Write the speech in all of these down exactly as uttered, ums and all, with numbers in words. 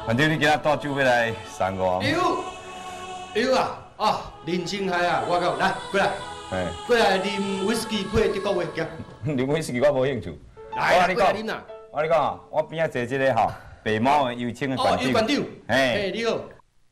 反正你今仔带酒要来送我。 有有啊啊，林青海啊，我讲来过来， 哎， 过来啉威士忌配德国味，行。 啉威士忌我无兴趣。 来啊，过来啉啦。 我跟你讲啊，我边仔坐这个吼，白毛的油青的哦， 馆长。 有馆长。 哎， 哎，你好。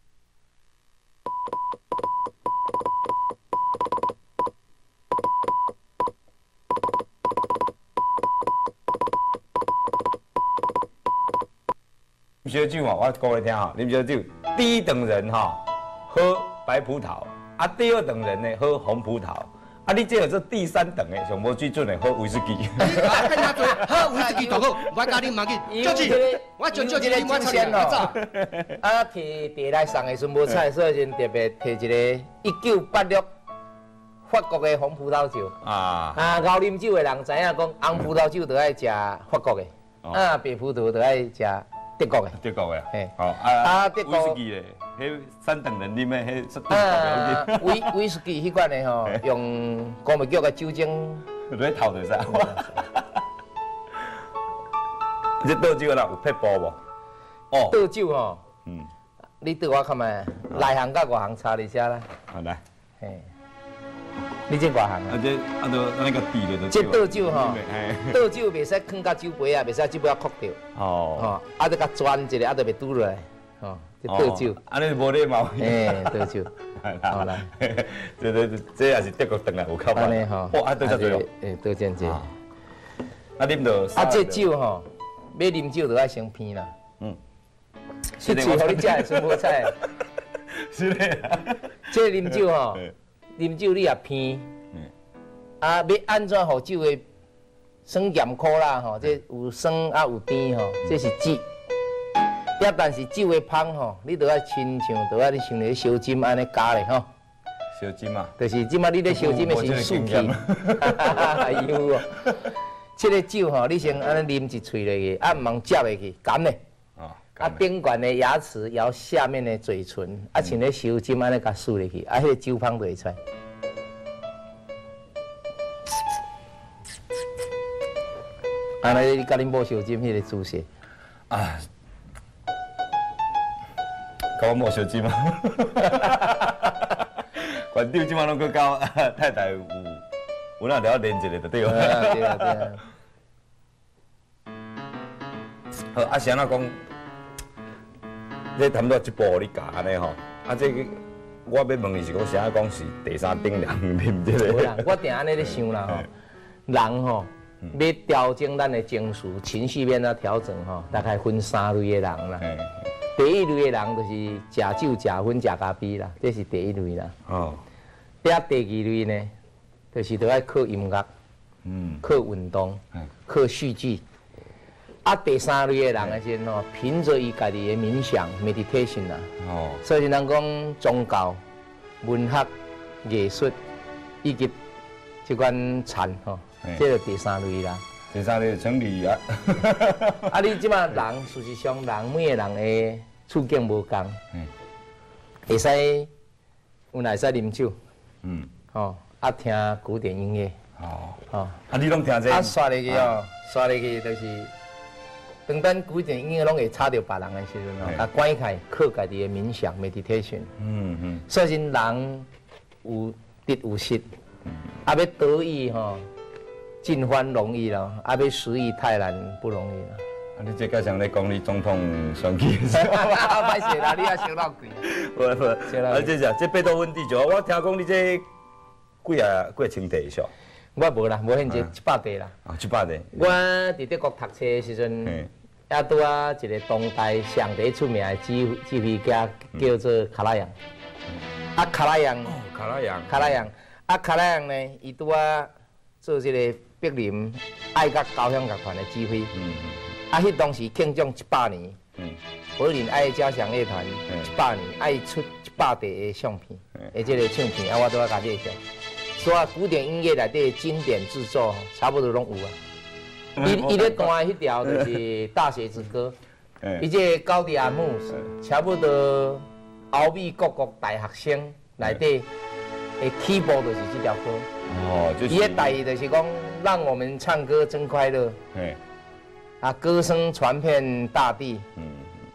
烧酒嘛，我讲你听哈，啉烧酒，第一等人哈喝白葡萄，啊，第二等人呢喝红葡萄，啊，你这个做第三等的上无水准的喝威士忌。 你啊，更加多，喝威士忌大好，我教你唔要紧。赵志，我就赵志你我参加早。 啊，摕摕来送的时无菜，所以真特别摕一个一九八六法国的红葡萄酒。啊，啊，熬啉酒的人知影讲，红葡萄酒就爱食法国的，啊，白葡萄就爱食。德国的， 德国的， 嘿， 好啊，啊，德国威士忌的，迄三等人啉的，迄是德国的。 啊，威威士忌迄款的吼，用高梅局的酒精， 在头就啥？这倒酒啦，有撇步无？ 哦，倒酒吼， 嗯， 你对我看卖，内行甲外行差伫遮啦。 好来， 嘿。你这外行啊？ 啊这啊都那个底的都。 这倒酒吼，倒酒袂使放到酒杯啊，袂使酒杯啊磕掉。哦。吼，啊，得甲转一下，啊，得袂拄落来。吼，这倒酒。 安尼无礼貌。 哎，倒酒。好啦。 这这这也是德国转来有靠。 安尼吼。 哇，啊倒这多。 哎，倒真济。啊， 啉到。 啊，这酒吼，要啉酒就爱先偏啦。嗯。是嘴互你食的酸葡菜。 是嘞。 这啉酒吼。啉酒你也偏，啊，要安怎互酒的酸咸苦辣吼？这有酸啊有甜吼，这是酒。也但是酒的芳吼，你都要亲像，都要你像那个烧金安尼加咧吼。 烧金啊？ 就是即马你咧烧金的是素气，有哦。这个酒吼，你先安尼啉一喙落去，啊，唔通接落去，干咧。啊，顶悬的牙齿摇下面的嘴唇，啊，像咧烧金安尼甲输入去，啊，迄个酒芳就会出来。安尼你甲恁某烧金迄个姿势。啊， 甲我某烧金吗？馆长即马拢去教太太有，有哪条连一个就对了。 对啊对啊。 好，啊，是安怎讲？这差不多一步你教安尼吼，啊这个我要问你是讲啥讲是第三等人啉这个？ 无啦，我定安尼咧想啦吼，人吼要调整咱的情绪、情绪面啊调整吼，大概分三类的人啦。第一类的人就是食酒、食薰、食咖啡啦，这是第一类啦。哦。遐第二类呢，就是都爱靠音乐，嗯，靠运动，靠戏剧。啊，第三类的人的时吼，凭着伊家己的冥想 meditation 啦，哦，所以人讲宗教、文学、艺术以及即款禅吼，这个第三类啦。 第三类成理啊。 啊，你即马人事实上人每个人的处境无共，会使有来使啉酒，嗯，吼，啊听古典音乐，哦， 哦，啊你拢听这？ 啊刷入去哦，刷入去就是。当咱古典音乐拢会吵到别人的时阵哦，啊，关开靠家己的冥想 meditation。嗯嗯。所以人有得有失，啊要得意吼，尽欢容易咯，啊要失意太难不容易啦。 啊，你这个像咧讲你总统选举的时候， 歹势啦，你也想到贵。 无无，啊这是这贝多芬地球，我听讲你这几啊几千题上。 我无啦，无现这一百题啦。 啊，一百题。 我伫德国读册的时阵，也拄啊一个当代上第出名的指指挥家叫做卡拉扬。啊，卡拉扬。哦， 卡拉扬。 卡拉扬。啊，卡拉扬呢，伊拄啊做这个柏林爱甲交响乐团的指挥。嗯。啊，迄当时庆祝一百年。嗯。柏林爱交响乐团一百年，爱出一百地的相片，的这个唱片，啊，我拄啊甲介绍。所以古典音乐内底经典制作，差不多拢有啊。伊伊咧弹的迄条就是《大学之歌》，伊这高迪亚姆差不多欧美各国大学生内底的起步就是这条歌。哦，就是。伊的大意就是讲，让我们唱歌真快乐。啊，歌声传遍大地。嗯。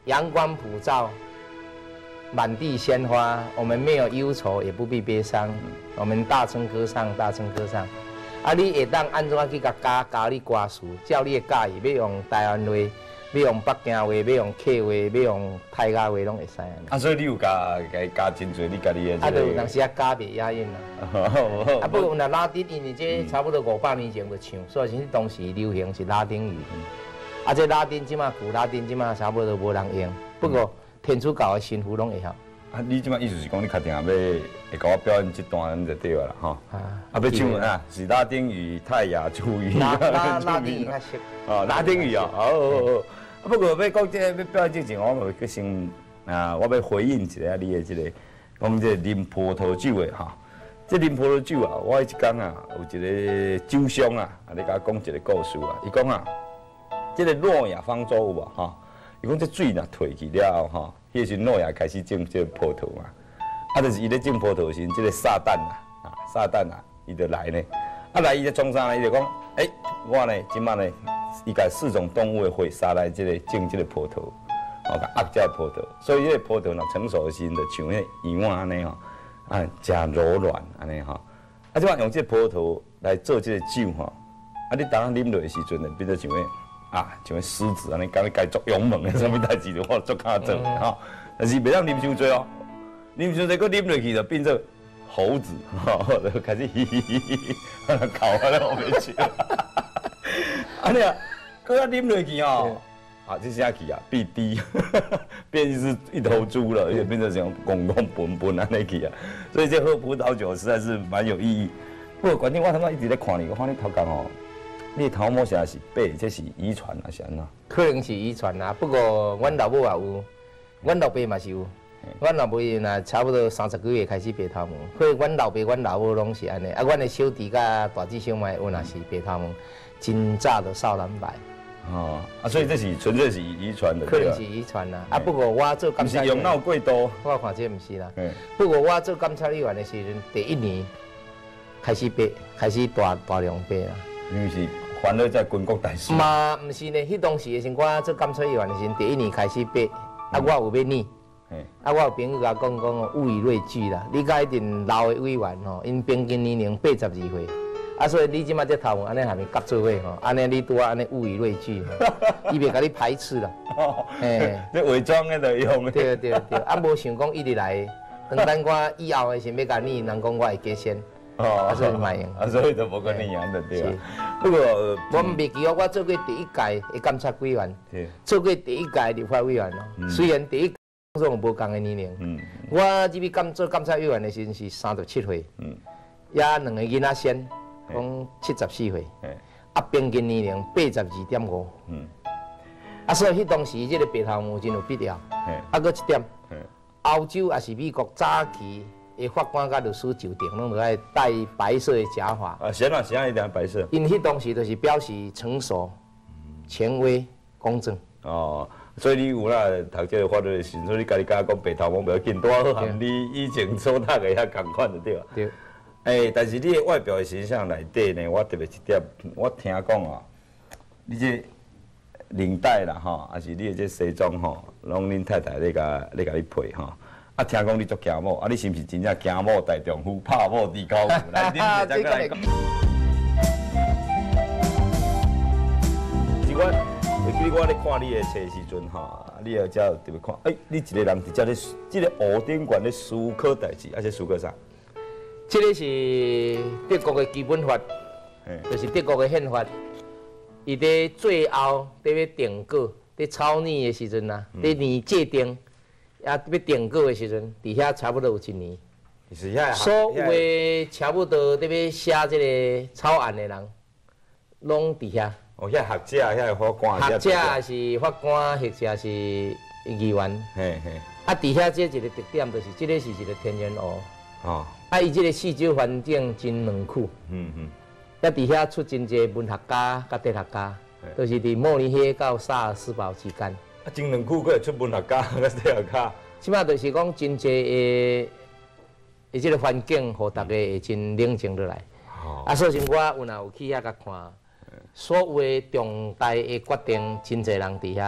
阳光普照，满地鲜花，我们没有忧愁，也不必悲伤，我们大声歌唱，大声歌唱。啊，你会当安怎去甲教教你歌词，照你的教义，要用台湾话，要用北京话，要用客话，要用泰雅话，拢会使。 啊，所以你有加加加真侪，你家己的。 啊，就有当时啊加袂押韵啦。啊，不过那拉丁，因为这差不多五百年前就唱，所以是当时流行是拉丁语。啊，这拉丁即马古拉丁即马差不多无人用，不过天主教的神父拢会晓。 啊，你即马意思是讲，你确定要会甲我表演这段就对了哈。啊，啊，要唱啊，是拉丁语、泰雅族语。 拉拉拉丁语较熟。 哦，拉丁语哦，哦哦哦。啊，不过要讲这要表演之前，我要去先啊，我要回应一下你的这个，讲这啉葡萄酒的哈。这啉葡萄酒啊，我迄一天啊，有一个酒商啊，啊，你甲我讲一个故事啊。伊讲啊，这个诺亚方舟有无哈？伊讲这水若退去了吼，迄时诺亚开始种这个葡萄嘛。啊，就是伊咧种葡萄时，这个撒旦啊，啊撒旦啊，伊就来呢。啊来伊就创啥呢？伊就讲，诶、欸，我呢，即摆呢，伊甲四种动物的血杀来这个种这个葡萄，哦，甲压这个葡萄。所以这个葡萄若成熟的时，就像迄圆碗安尼吼，啊，真柔软安尼吼。啊，即摆用这葡萄来做这个酒吼，啊，你当啉落的时阵呢，变做像迄。啊，像个狮子安尼，敢你该做勇猛的，什么代志就我做敢做吼。但是袂当啉伤多哦，啉伤多，佮啉落去就变做猴子，吼，就开始嘻嘻嘻嘻，搞啊咧后面去。安尼啊，佮啊啉落去哦，啊，这啥去啊？变低，变是一头猪了，也变成像公公笨笨安尼去啊。所以这喝葡萄酒实在是蛮有意义。不过，关键我他妈一直在看你，我看你头壳哦。你头毛啥是白，这是遗传啊，是安怎？ 可能是遗传啊，不过阮老母也有，阮老爸嘛是有。阮老爸若差不多三十几岁开始白头毛，所以阮老爸、阮老母拢是安尼。啊，阮的小弟甲大姊小妹有若是白头毛，真早的少男白。 哦，啊，所以这是纯粹是遗传的。 可能是遗传啦。啊，不过我做监察， 不是用脑过多。 我看这毋是啦。不过我做监察议员的时阵，第一年开始白，开始大大量白啦。 因为是烦恼在军国大事。 嘛，毋是呢，迄当时的时我做监察议员的时，第一年开始白，啊，我有要念，啊，我有朋友甲讲讲哦，物以类聚啦，你甲一定老的委员吼，因平均年龄八十二岁，啊，所以你即马这头毛安尼下面夹做伙吼，安尼你拄啊安尼物以类聚，伊袂甲你排斥啦。 嘿，这伪装的就用。 对对对，啊，无想讲一直来，等等我以后的时要甲念，人讲我会加仙。哦，啊，所以卖用， 啊，所以就无跟你样的对啊。不过我唔袂记哦，我做过第一届的监察委员，做过第一届立法委员咯。虽然第一届总无共的年龄，嗯，我这边监做监察委员的时阵是三十七岁，嗯，也两个囡仔先，讲七十四岁，啊，平均年龄八十二点五，嗯，啊，所以迄当时这个白头毛真有必要。啊，搁一点，欧洲也是美国早期。诶，法官甲律师就定拢爱戴白色的假发。 啊，是啊，是啊，一定白色。 因迄当时就是表示成熟、权威、公正。 哦，所以你有啦读这个法律的时，所以你家己甲讲白头毛不要紧，拄好含你以前所读的遐共款就对了。 对。 诶，但是你的外表的形象内底呢，我特别一点，我听讲啊，你这领带啦吼，还是你的这西装吼，拢恁太太咧甲咧甲你配吼。啊，听讲你做行某，啊，你是毋是真正行某大丈夫，拍某伫高夫？来，恁再再来讲。是我，会记我咧看你的册时阵哈，你后只特别看，诶、欸，你一个人伫遮咧，即个湖顶馆咧思考代志，啊，这思考啥？ 这个是德国的基本法，就是德国的宪法。伊伫最后伫要定稿、伫草拟的时阵呐，伫年界定。啊，要定稿的时阵，伫遐差不多有一年。 是遐所有的差不多伫要写这个草案的人，拢伫遐。 哦，遐学者、遐法官。 学者是法官，或者是议员。嘿嘿。啊，伫遐这一个特点就是，这个是一个天然湖。哦。啊，伊这个四周环境真两酷。嗯嗯。啊，伫遐出真侪文学家、甲哲学家，都是伫慕尼黑到萨尔斯堡之间。 啊，真两区佫会出文学家、甲哲学家。 即码就是讲真侪诶，伊即个环境，互大家会真冷静落来。哦。啊，所以我有若有去遐甲看，所有诶重大诶决定，真侪人伫遐。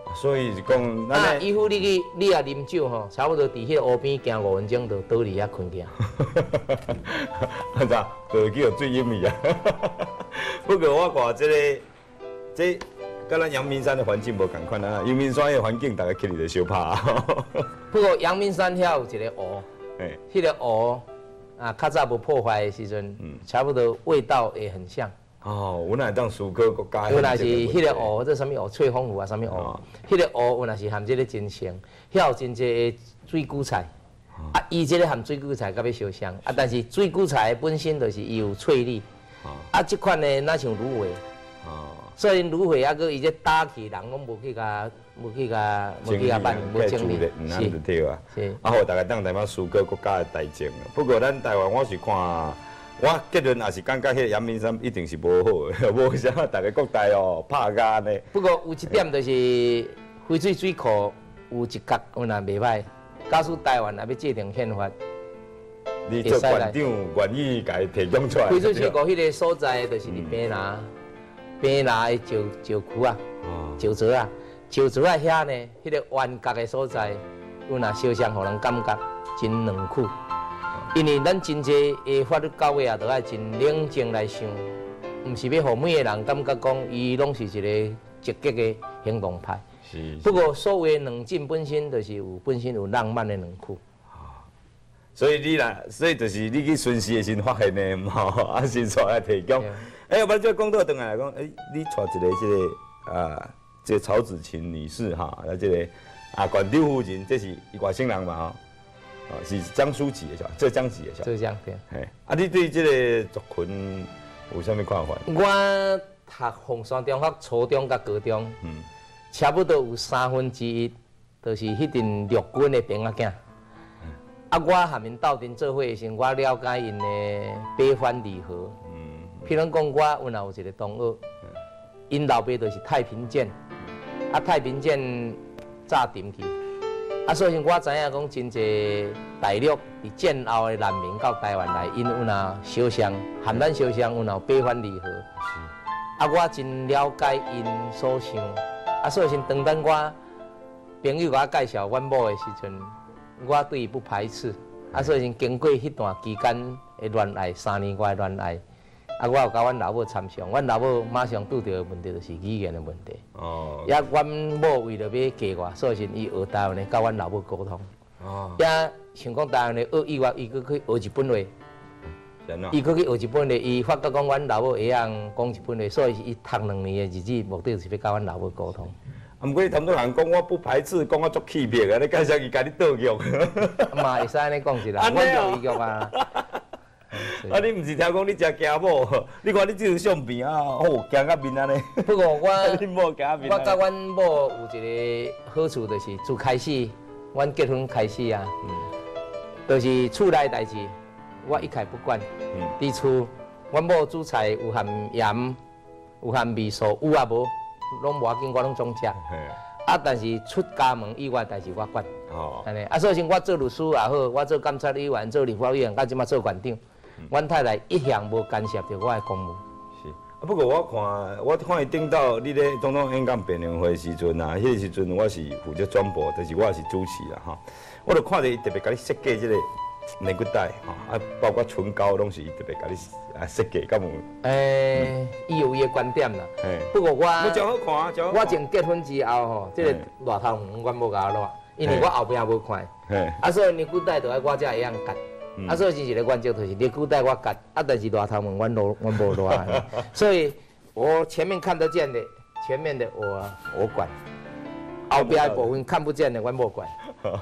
所以是讲， 啊，依附你去，你也啉酒吼，差不多伫迄个湖边行五分钟，就倒伫遐困觉。 啊咋？就叫做最阴去啊！不过我看这个，这跟咱阳明山的环境无共款啊。阳明山的环境，大家去里就相拍啊。 不过阳明山遐有一个湖， 哎， 迄个湖啊，较早无破坏的时阵，嗯，差不多味道也很像。 哦，我那当苏科国家。 有若是迄个湖，这什么湖？翠峰湖啊，什么湖？迄个湖有若是含这个真香，遐有真济水韭菜。啊，伊这个含水韭菜，甲要烧香啊，但是水韭菜本身就是伊有翠绿，啊，这款呢，哪像芦荟，所以芦荟啊，佮伊这打起人拢无去甲，无去甲，无去甲办，无整理， 是，对啊。是。啊，好，大家当台湾苏科国家的代证。不过咱台湾我是看。我结论也是感觉迄个阳明山一定是无好的，无啥大家国台哦拍架呢。 不过有一点就是翡翠水库有一角有若袂歹，假使台湾也要制定宪法， 你做馆长愿意甲伊提供出来。 翡翠水库迄个所在就是伫平拿，平拿的石石窟啊，石槽啊，石槽啊遐呢，迄个弯角的所在，有若烧香，互人感觉真冷酷。因为咱真济的法律教育啊，都爱真冷静来想，毋是要互每个人感觉讲伊拢是一个积极的行动派。是。不过所谓的冷静本身就是有本身有浪漫的冷酷。 啊。所以你啦，所以就是你去巡视的时发现的，吼，啊，先出来提供。哎，要不然再讲到转来讲，哎，你带一个这个啊，这曹子琴女士哈，啊，这个啊，馆长夫人，这是外省人嘛，吼。啊，是江苏籍的，是吧？浙江籍的，是吧？ 浙江对。 嘿，啊，你对这个族群有啥物看法？ 我读凤山中学初中甲高中，嗯，差不多有三分之一，就是迄阵陆军的兵仔囝。嗯、啊，我含因斗阵做伙的时，我了解因的悲欢离合。嗯。譬如讲，我有若有一个同学，因老爸就是太平舰，啊，太平舰炸沉去。啊，所以我知影讲真济大陆伫战后的难民到台湾来，因有若烧香，含咱烧香有若悲欢离合。是。啊，我真了解因所想。啊，所以先当等我朋友甲我介绍阮某的时阵，我对伊不排斥。啊，所以先经过迄段期间的恋爱，三年外的恋爱。啊，我有甲阮老母参详，阮老母马上拄到的问题就是语言的问题。哦。也阮某为了要嫁我，所以是伊学台湾的，甲阮老母沟通。哦。也想讲台湾的学以外，伊佫去学日本话。伊佫去学日本话，伊发觉讲阮老母会晓讲日本话，所以伊读两年的日子，目的就是要甲阮老母沟通。 啊，毋过他们都人讲我不排斥，讲我足气别个，你介绍伊家己倒玉。 嘛会使安尼讲一下，阮就伊玉啊。 啊！你毋是听讲你食家某？你看你这张相片啊，哦，行到面安尼。 不过我， 你某行面。 我甲阮某有一个好处，就是自开始，阮结婚开始啊，嗯，就是厝内代志，我一概不管。嗯。伫厝，阮某煮菜有含盐，有含味素，有啊无，拢无要紧，我拢总食。啊，但是出家门以外代志我管。哦。安尼，啊，所以我做律师也好，我做监察委员、做立法委员，到即马做馆长。阮太太一向无干涉着我的公务。 是，啊不过我看，我看伊顶到你咧总统演讲辩论会时阵啊，迄个时阵我是负责转播，但是我也是主持啦哈。我就看着伊特别甲你设计即个内骨带哈，啊包括唇膏拢是伊特别甲你啊设计，敢有？ 诶，伊有伊的观点啦。嘿。不过我， 我真好看啊，真好看。 我从结婚之后吼，即个大头毛我无甲我落，因为我后壁无看。嘿。啊，所以内骨带就爱我才会样夹。啊，所以是一个原则，就是你裤带我夹，啊，但是大头毛阮落，阮无落啊。所以我前面看得见的，前面的我我管，后边的部分看不见的，阮无管。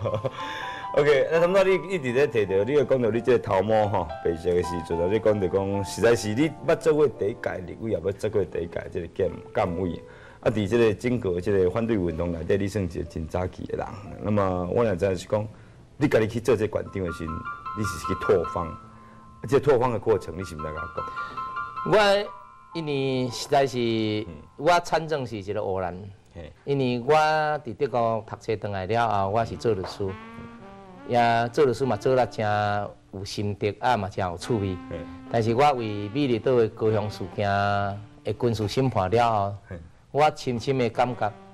OK， 那咁多你一直咧提到，你又讲到你这个头毛吼白色的时阵，你讲到讲，实在是你捌做过第一届立委，也捌做过第一届这个监监委。啊，伫这个整个这个反对运动内底，你算是真早期的人。那么我也知是讲，你家己去做这馆长的时候，你是去拓荒，啊，这拓荒的过程，你是毋知甲我讲？我因为实在是，嗯、我参政是一个偶然，因为我伫德国读册回来了后，我是做律师，也做律师嘛做了真有心得，啊嘛真有趣味。但是我为美丽岛的高雄事件的军事审判了后，我深深的感觉，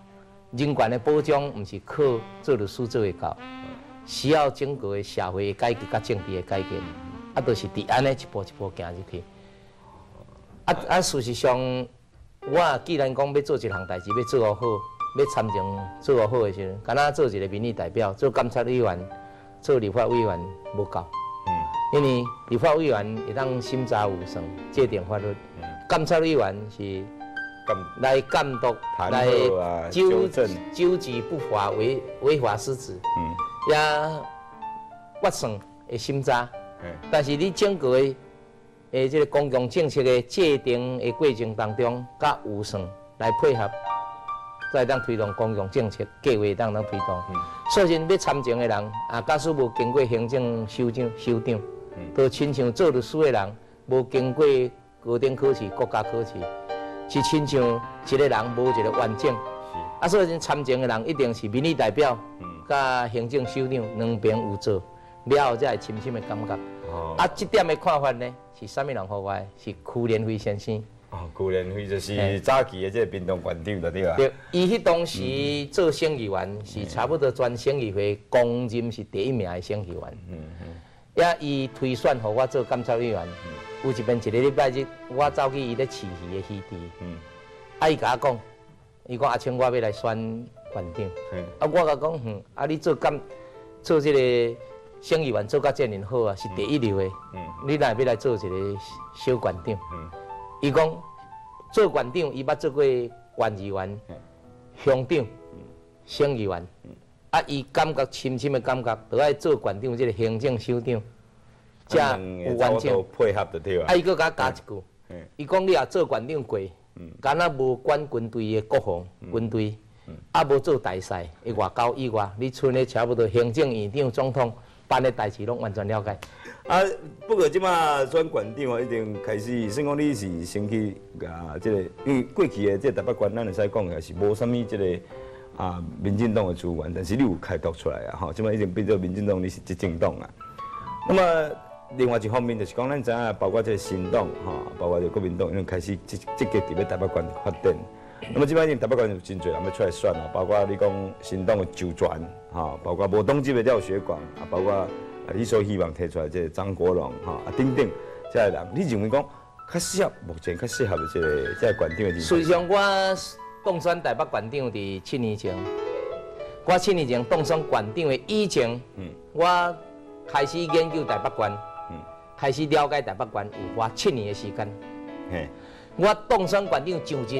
人权的保障，唔是靠做律师做会到，需要整个的社会的改革甲政治的改革，啊，都是伫安尼一步一步行入去。啊啊，事实上，我既然讲要做一项代志，要做好，要参政做好的时阵，敢若做一个民意代表，做监察委员，做立法委员无够。因为立法委员会当审查有算制定法律，监察委员是来监督、来纠正、纠治不法违违法失职，也决算会审查。但是你整个的诶，这个公共政策的制定的过程当中，甲有算来配合，再当推动公共政策计划当当推动。所以要参政的人啊，假使无经过行政首长、首长。都亲像做律师的人，无经过高等考试、国家考试，是亲像一个人无一个完整。啊，所以参政的人一定是民意代表，甲行政首长两边有做，了后才会深深的感觉。啊，这点的看法呢，是啥物人互我的？是屈连辉先生。 哦，屈连辉就是早期的这个屏东县长，就对啦。 对，伊迄当时做省议员，是差不多全省议会公认是第一名的省议员。嗯嗯。也伊推选，互我做监察委员。有一遍一个礼拜日，我走去伊咧饲鱼的鱼池。嗯。啊，伊甲我讲，伊讲阿青，我要来选县长。嗯。啊，我甲讲，哼，啊，你做监做这个省议员做甲遮尔好啊，是第一流的。嗯。你哪要来做一个小县长？嗯。伊讲做县长，伊捌做过县议员、乡长、省议员。啊！伊感觉深深的感觉，就爱做县长这个行政首长，才有完整配合就对啊。 啊！伊佫甲加一句，伊讲你也做县长过，敢若无管军队的国防军队，啊无做大赛的外交以外，你剩的差不多行政院长、总统办的代志，拢完全了解。 啊，不过即马选县长啊，一定开始，算讲你是先去啊，即个因为过去的即台北县，咱会使讲的是无啥物即个。啊，民进党的资源，但是你有开拓出来啊，吼，即摆已经变做民进党，你是执政党啊。那么另外一方面就是讲，咱知影包括这个新党，吼，包括这国民党，已经开始积积极伫要台北县发展。那么即摆已经台北县有真侪人要出来选啊，包括你讲新党的周全，吼，包括无党籍的廖学广，啊，包括啊你所希望提出来这个张国荣，吼，啊等等这些人，你认为讲较适合目前较适合的这个这个县长的人？ 实际上我。当选台北县长伫七年前，我七年前当选县长的以前，嗯、我开始研究台北县，嗯、开始了解台北县，有花七年的时间。嘿我当选县长上日，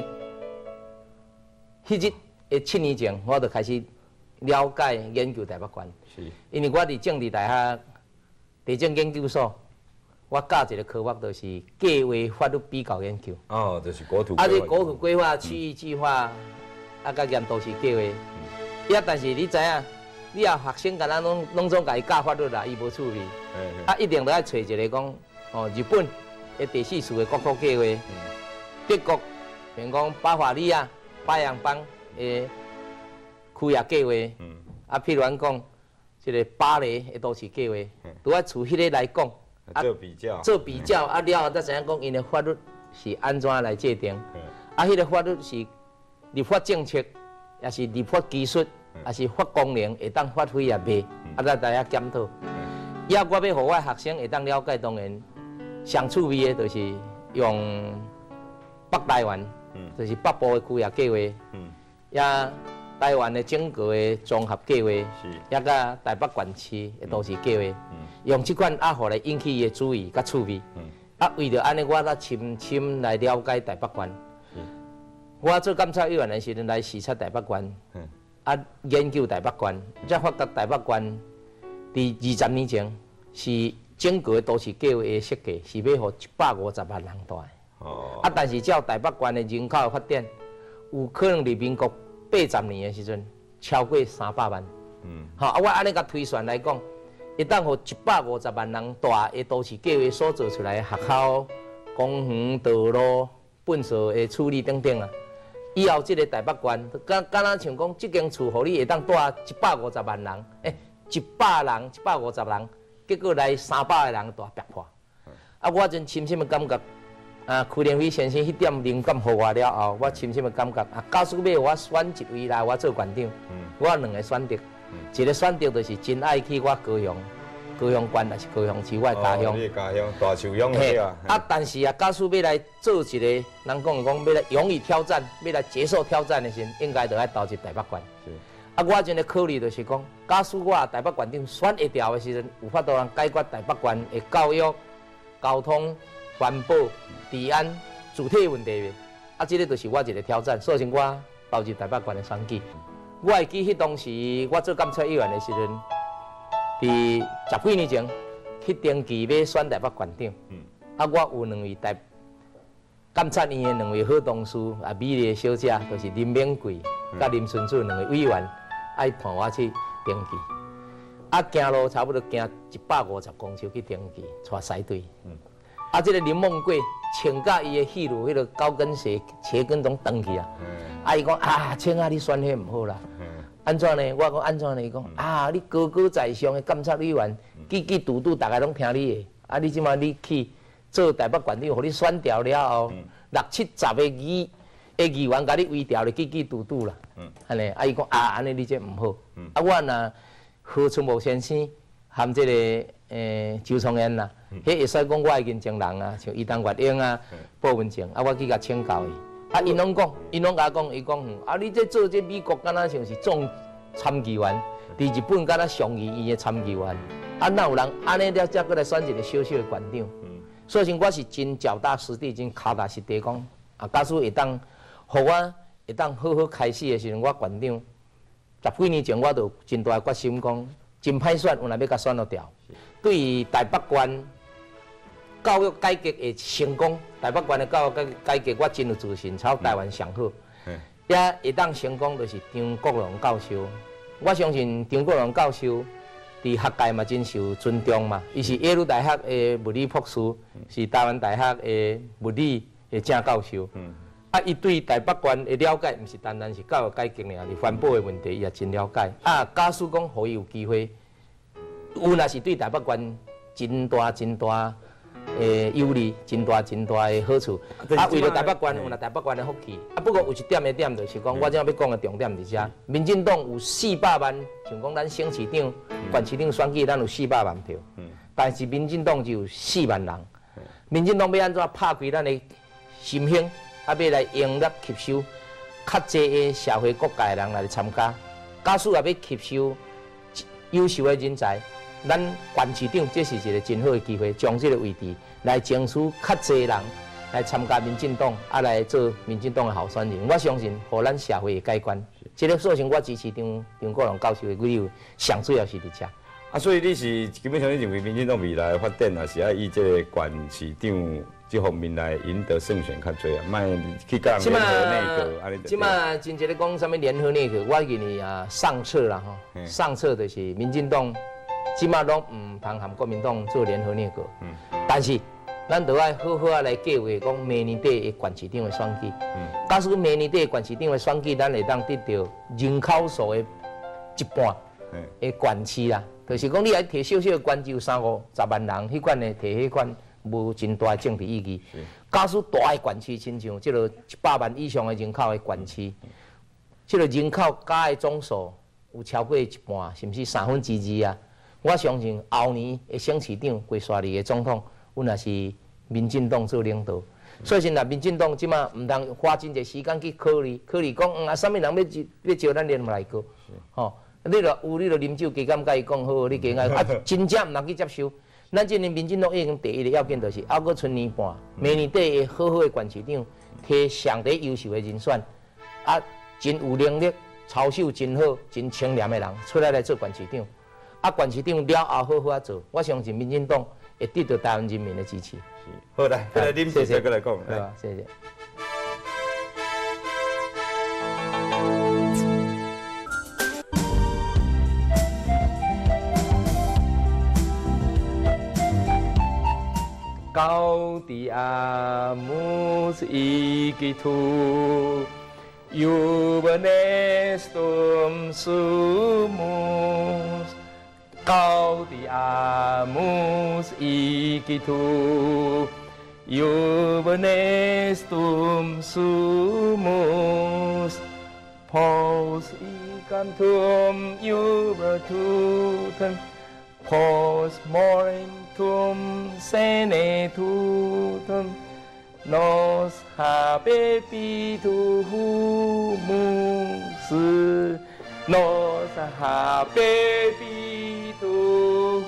迄日的七年前，我就开始了解研究台北县。是，因为我伫政治大学地政研究所。我教一个科目，就是计划法律比较研究。 哦，就是国土。 啊，这国土规划、区域计划，啊，甲验都市计划。呀，但是你知影，你啊学生敢若拢拢总甲伊教法律啦，伊无趣味。啊，一定都要找一个讲，哦，日本的第四次的国土计划，德国，比如讲巴伐利亚、巴扬邦的区域计划。啊，譬如咱讲，这个巴黎的都市计划，都要从迄个来讲。 做比较， 做比较啊了后，才知影讲因的法律是安怎来制定，啊，迄个法律是立法政策，也是立法技术，也是法功能会当发挥也未，啊，咱大家检讨。也我要互我学生会当了解，当然上趣味的就是用北台湾，就是北部的区域计划，也台湾的整个的综合计划，也甲台北县市的都市计划。用这款啊，互来引起伊的注意甲趣味。嗯、啊，为着安尼，我才深深来了解台北县。嗯、我做监察委员的时阵来视察台北县，嗯、啊，研究台北县，才发觉台北县伫二十年前是整个都市计划的设计是要互一百五十万人住的。哦。啊，但是照台北县的人口的发展，有可能伫民国八十年的时阵超过三百万。嗯。好、啊，我安尼甲推算来讲。一旦互一百五十万人大的都市计划所做出来的学校、公园、道路、粪扫的处理等等啊，以后这个台北县，敢敢若像讲，这间厝互你会当住一百五十万人，诶，一百人、一百五十人，结果来三百个人大逼破。啊，我真深深的感觉， 啊，柯连辉先生迄点灵感互我了后，我深深的感觉啊，假使要我选一位来我做馆长，我有两个选择，一个选择就是真爱去我高雄，高雄县还是高雄市我的家乡。 你的家乡大树乡对啊。 啊，但是啊，假使要来做一个，人讲讲要来勇于挑战，要来接受挑战的时，应该就要投入台北县。啊，我真的考虑就是讲，假使我台北县长选会调的时阵，有法度通解决台北县的教育、交通、环保、治安、主体问题的。啊，这个就是我一个挑战，所以我投入台北县的选举。我会记迄当时我做监察议员的时阵，伫十几年前去登记要选台北县长。嗯。啊，我有两位台监察院的两位好同事，啊，美丽的小姐，就是林敏贵甲林顺子两位委员。爱伴我去登记，啊，行路差不多行一百五十公尺去登记，带西队。嗯、啊，这个林梦贵穿甲伊的戏路，迄个高跟鞋、鞋跟拢长去啊。嗯、啊，伊讲啊，青啊，你选迄唔好啦。嗯、安怎呢？我讲安怎呢？伊讲、嗯、啊，你高高在上的监察委员，记记嘟嘟，大家拢听你的。啊，你即马你去做台北县长，互你选调了后，嗯、六七十个议。个议员甲你微调咧，记记嘟嘟啦，安尼，啊伊讲啊，安尼你这唔好，啊我若何春茂先生含这个诶周崇彦啦，迄会使讲我的认证人啊，像伊当月英啊、鲍文静，啊我去甲请教伊，啊因拢讲，因拢甲我讲，伊讲，啊你这做这美国敢若像是总参议员，伫日本敢若上议院的参议员，啊哪有人安尼了才过来选一个小小的县长，所以我是真脚踏实地，真脚踏实地讲，啊假使会当。互我会当好好开始的时阵，我县长十几年前我就真大决心讲，真歹选，有若要甲选落掉。对于台北县教育改革的成功，台北县的教育改改革，我真有自信，超台湾上好。也会当成功，就是张国荣教授。我相信张国荣教授伫学界嘛真受尊重嘛，伊是耶鲁大学的物理博士，是台湾大学的物理的正教授。啊，伊对台北县的了解，毋是单单是教育改革尔，是环保的问题，伊也真了解。啊，假使讲，互伊有机会，有若是对台北县真大真大诶有利，真大真大的好处。啊，为了台北县，有若台北县的福气。啊，不过有一点的点，就是讲，我今要讲的重点伫遮，民进党有四百万，像讲咱省市长、县市长选举，咱有四百万票，但是民进党只有四万人。民进党要安怎拍开咱的心胸？啊，要来迎合吸收较济的社会各界人来参加。假使也要吸收优秀的人才，咱县市长这是一个真好的机会，将这个位置来争取较济人来参加民进党，啊来做民进党的候选人。我相信，互咱社会会改观。这个所以我支持张张国荣教授的理由，上主要是伫遮。 啊，所以你是基本上你认为民进党未来的发展，也是要以这个县市长这方面来赢得胜选较多啊，卖去甲人联合内阁安尼。 即马真正咧讲啥物联合内阁，我认为啊上策啦吼，上策就是民进党即马拢唔通含国民党做联合内阁，嗯、但是咱都要好好啊来计划讲明年底的县市长的选举。嗯、假使明年底的县市长的选举，咱会当得到人口数的一半的县市啦。就是讲，你来摕小小的县，只有三五十万人，迄款的摕迄款无真大的政治意义。假使大的县市，亲像即个一百万以上的人口的县市，即个人口加的总数有超过一半，甚至三分之二啊！我相信后年的省市长、规划里的总统，阮也是民进党做领导。所以现在民进党即马毋通花真侪时间去考虑，考虑讲，嗯啊，啥物人要要招咱联合来过，吼。你著有，你著啉酒，加减甲伊讲好，你加减啊，真正毋通去接受。咱今年民进党已经第一个要件就是，还阁剩年半，明年底会好好的县市长，摕上帝优秀的人选，啊，真有能力、操守真好、真清廉的人出来来做县市长。啊，县市长了后好好啊做，我相信民进党会得到台湾人民的支持。 好来，再来啉酒再过来讲。 好，谢谢。Gaudiamus igitur, juvenestum sumus. Gaudiamus igitur, Juvenes tum sumus, pos icantum jubertutem, pos morentum senetutem, nos habebitur humus, nos habebitur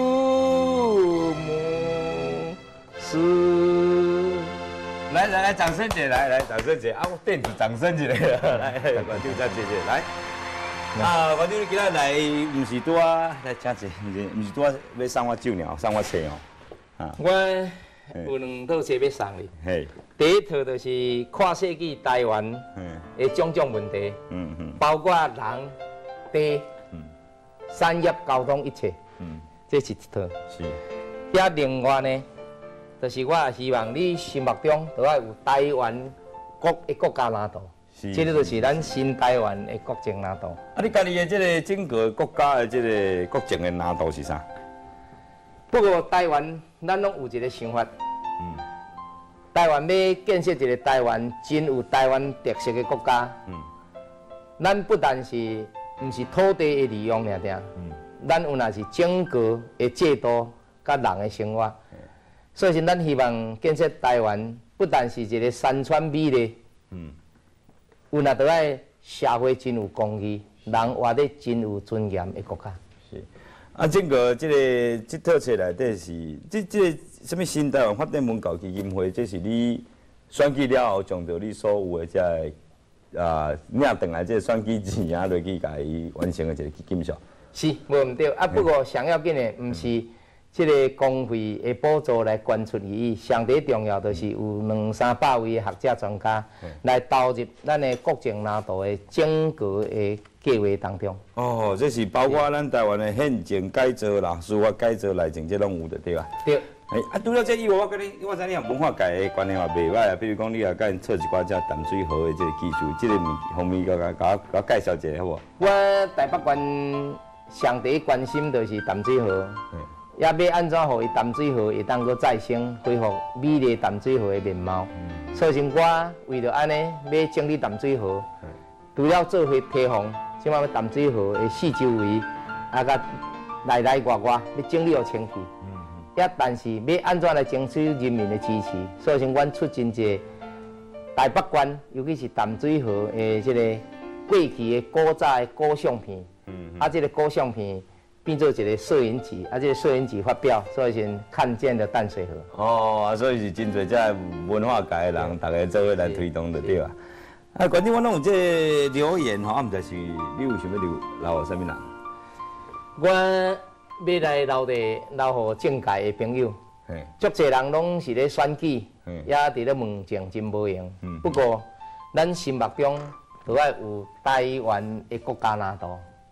humus。 来来来，掌声姐，来来，掌声姐啊！我电子掌声一个，来，观众再谢谢，来。啊，观众你今仔来，唔是拄啊来请坐，唔是唔是拄啊要送我酒呢，送我车哦。啊， 我有两套车要送你。 嘿， 第一套就是跨世纪台湾的种种问题，嗯嗯，包括人、地、嗯、产业、交通一切，嗯，这是一套。是。也另外呢。就是我也希望你心目中都要有台湾国的国家蓝图，这个就是咱新台湾的国情蓝图。 啊，你家己的这个整个国家的这个国情的蓝图是啥？ 不过台湾咱拢有一个想法，嗯，台湾要建设一个台湾真有台湾特色的国家，嗯，咱不但是唔是土地的利用尔尔，嗯，咱有那是整个的制度甲人的生活。所以，咱希望建设台湾，不但是一个山川美丽，嗯，有那都爱社会真有公义，人活得真有尊严的国家。 是，啊，整个这个这套册内底是，这这个什么新台湾发展文教基金会，这是你选举了后，将着你所有的这啊领回来这选举钱啊落去，甲伊完成的一个基金项。 是，无毋对。啊，不过上要紧的，毋是。这个公费的补助来捐出去，上第重要就是有两三百位的学者专家来投入咱的国情蓝图的整个的计划当中。 哦，这是包括咱台湾的宪政改造啦、司法改造内政，这拢有的对吧？ 对。 哎，啊，除了这以外，我跟你，我知你文化界的观念也袂歹啊。比如讲，你也甲因测一寡只淡水河的这个技术，这个物方面，甲甲甲甲介绍一下好无？ 我台北县上第一关心就是淡水河。也要安怎让伊淡水河会当搁再生，恢复美丽淡水河的面貌。嗯、所以，我为了安尼要整理淡水河，嗯、除了做伙堤防，即摆要淡水河的四周围，啊，甲内内外外要整理好清气。嗯、也但是要安怎来争取人民的支持，所以，阮出真济台北县，尤其是淡水河的即个过去的古早的古相片，嗯、啊，即、這个古相片。变做一个摄影集，啊，这个摄影集发表，所以先看见了淡水河。 哦，啊，所以是真侪这文化界的人，大家做伙来推动的对吧？啊，关键我拢有这留言吼，啊，毋知是你有想要留留互啥物人？ 我要来留地留互政界的朋友，足侪人拢是咧选举，也伫咧问政真无用。不过，咱心目中都要有台湾的国家蓝图。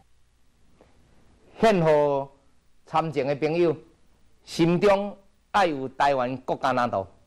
献予参政的朋友，心中爱有台湾国家蓝图。